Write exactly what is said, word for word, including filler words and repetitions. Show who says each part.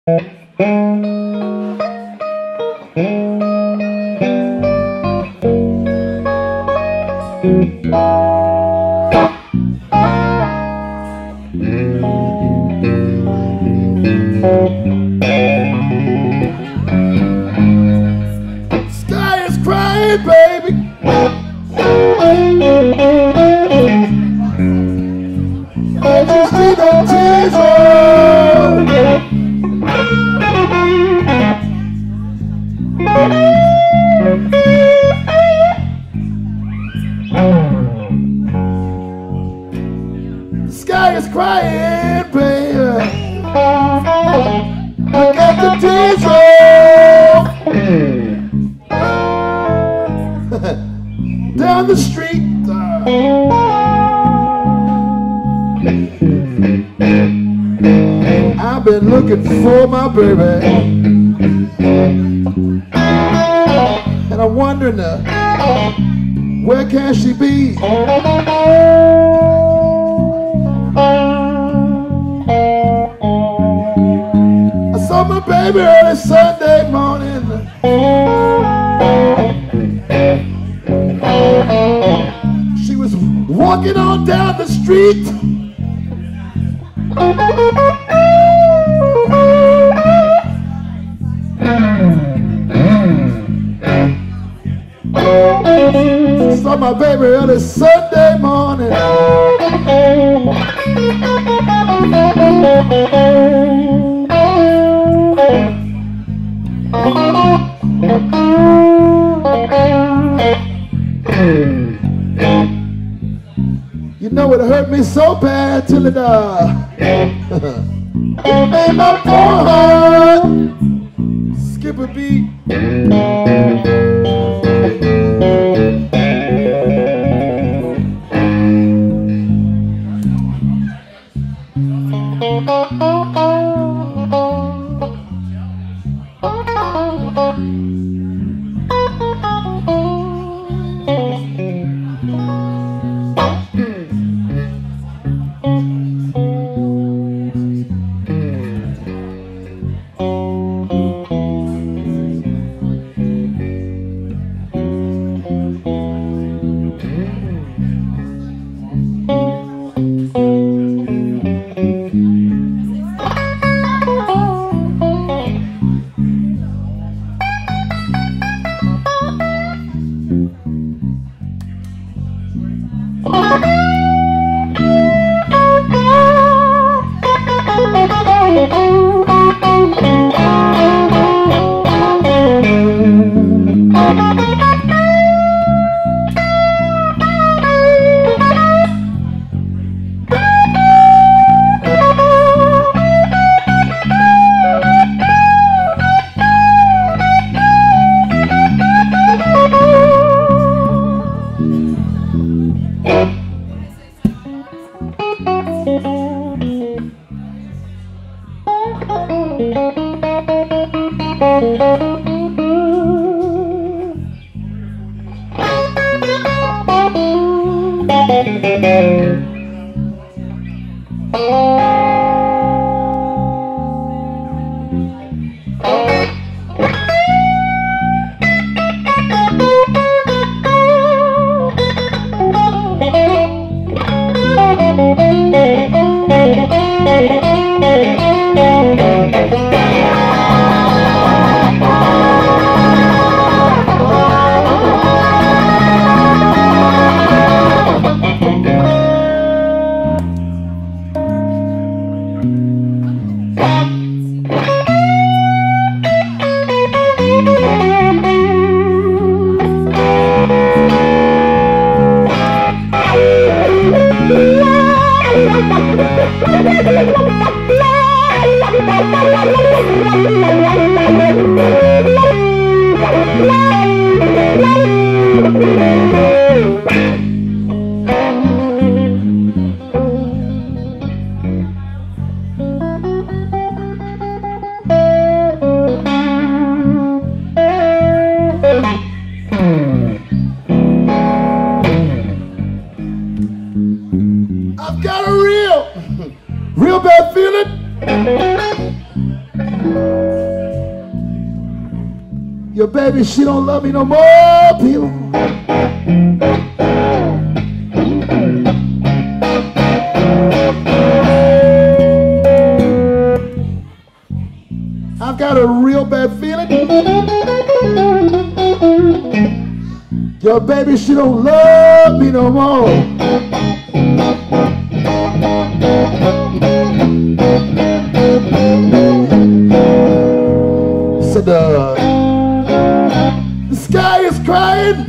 Speaker 1: Sky is crying, baby. I just see the tears roll. The sky is crying, baby. I got the tears roll. Down the street. I've been looking for my baby, and I'm wondering uh, where can she be? I saw my baby early Sunday morning. She was walking on down the street. Saw my baby early Sunday morning. You know it hurt me so bad till it uh it made my poor heart skip a beat. Your baby, she don't love me no more, people. I've got a real bad feeling. Your baby, she don't love me no more. Said uh, the sky is crying.